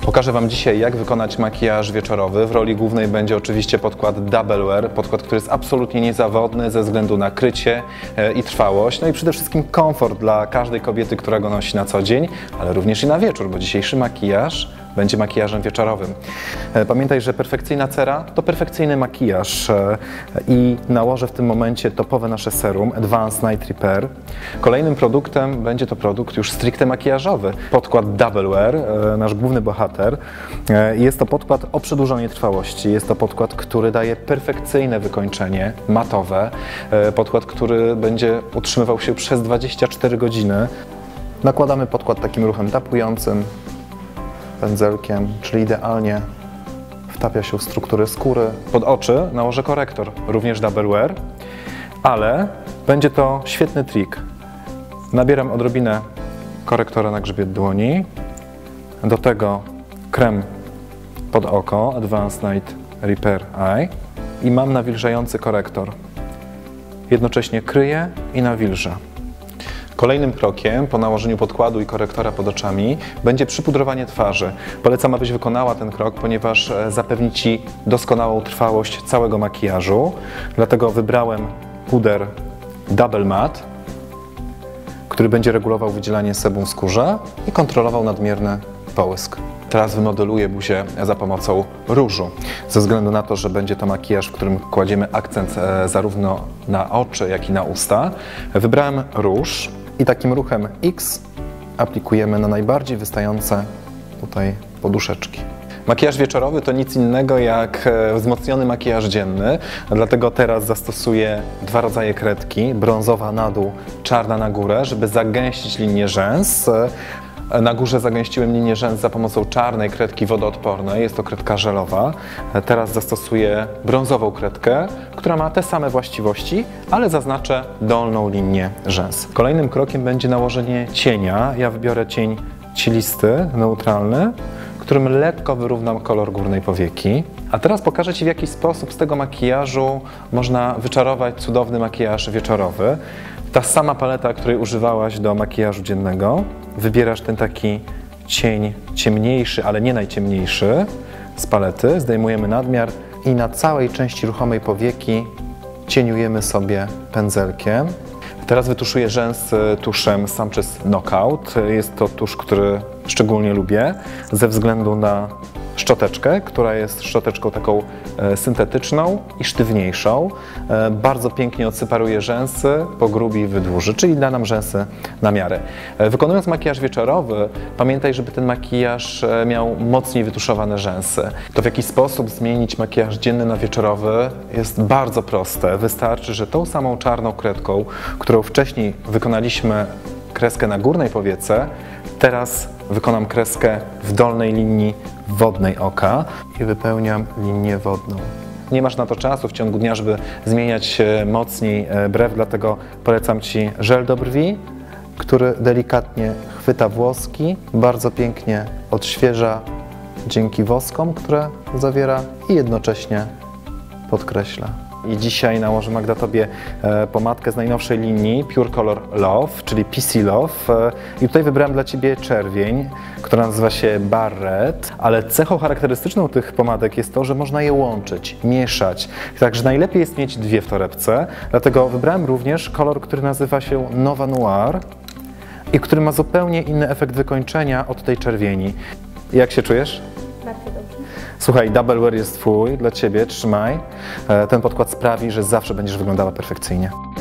Pokażę Wam dzisiaj, jak wykonać makijaż wieczorowy. W roli głównej będzie oczywiście podkład Double Wear, podkład, który jest absolutnie niezawodny ze względu na krycie i trwałość, no i przede wszystkim komfort dla każdej kobiety, która go nosi na co dzień, ale również i na wieczór, bo dzisiejszy makijaż będzie makijażem wieczorowym. Pamiętaj, że perfekcyjna cera to perfekcyjny makijaż i nałożę w tym momencie topowe nasze serum Advanced Night Repair. Kolejnym produktem będzie to produkt już stricte makijażowy, podkład Double Wear, nasz główny bohater. Jest to podkład o przedłużonej trwałości, jest to podkład, który daje perfekcyjne wykończenie matowe, podkład, który będzie utrzymywał się przez 24 godziny. Nakładamy podkład takim ruchem tapującym, pędzelkiem, czyli idealnie wtapia się w strukturę skóry. Pod oczy nałożę korektor, również Double Wear, ale będzie to świetny trik. Nabieram odrobinę korektora na grzbiet dłoni, do tego krem pod oko, Advanced Night Repair Eye i mam nawilżający korektor. Jednocześnie kryję i nawilża. Kolejnym krokiem po nałożeniu podkładu i korektora pod oczami będzie przypudrowanie twarzy. Polecam, abyś wykonała ten krok, ponieważ zapewni Ci doskonałą trwałość całego makijażu. Dlatego wybrałem puder Double Matte, który będzie regulował wydzielanie sebum w skórze i kontrolował nadmierny połysk. Teraz wymodeluję buzię za pomocą różu. Ze względu na to, że będzie to makijaż, w którym kładziemy akcent zarówno na oczy, jak i na usta, wybrałem róż i takim ruchem X aplikujemy na najbardziej wystające tutaj poduszeczki. Makijaż wieczorowy to nic innego jak wzmocniony makijaż dzienny, dlatego teraz zastosuję dwa rodzaje kredki, brązowa na dół, czarna na górę, żeby zagęścić linię rzęs. Na górze zagęściłem linię rzęs za pomocą czarnej kredki wodoodpornej, jest to kredka żelowa. Teraz zastosuję brązową kredkę, która ma te same właściwości, ale zaznaczę dolną linię rzęs. Kolejnym krokiem będzie nałożenie cienia. Ja wybiorę cień cielisty, neutralny, którym lekko wyrównam kolor górnej powieki. A teraz pokażę Ci, w jaki sposób z tego makijażu można wyczarować cudowny makijaż wieczorowy. Ta sama paleta, której używałaś do makijażu dziennego. Wybierasz ten taki cień ciemniejszy, ale nie najciemniejszy z palety. Zdejmujemy nadmiar i na całej części ruchomej powieki cieniujemy sobie pędzelkiem. Teraz wytuszuję rzęs tuszem Sanchez Knockout. Jest to tusz, który szczególnie lubię ze względu na szczoteczkę, która jest szczoteczką taką syntetyczną i sztywniejszą. Bardzo pięknie odseparuje rzęsy, pogrubi i wydłuży, czyli da nam rzęsy na miarę. Wykonując makijaż wieczorowy, pamiętaj, żeby ten makijaż miał mocniej wytuszowane rzęsy. To w jaki sposób zmienić makijaż dzienny na wieczorowy jest bardzo proste. Wystarczy, że tą samą czarną kredką, którą wcześniej wykonaliśmy kreskę na górnej powiece, teraz wykonam kreskę w dolnej linii wodnej oka i wypełniam linię wodną. Nie masz na to czasu w ciągu dnia, żeby zmieniać mocniej brew, dlatego polecam Ci żel do brwi, który delikatnie chwyta włoski, bardzo pięknie odświeża dzięki woskom, które zawiera i jednocześnie podkreśla. I dzisiaj nałożę, Magda, Tobie pomadkę z najnowszej linii Pure Color Love, czyli PC Love. I tutaj wybrałem dla Ciebie czerwień, która nazywa się Barret, ale cechą charakterystyczną tych pomadek jest to, że można je łączyć, mieszać. Także najlepiej jest mieć dwie w torebce, dlatego wybrałem również kolor, który nazywa się Nova Noir i który ma zupełnie inny efekt wykończenia od tej czerwieni. Jak się czujesz? Bardzo dobrze. Słuchaj, Double Wear jest Twój, dla Ciebie, trzymaj. Ten podkład sprawi, że zawsze będziesz wyglądała perfekcyjnie.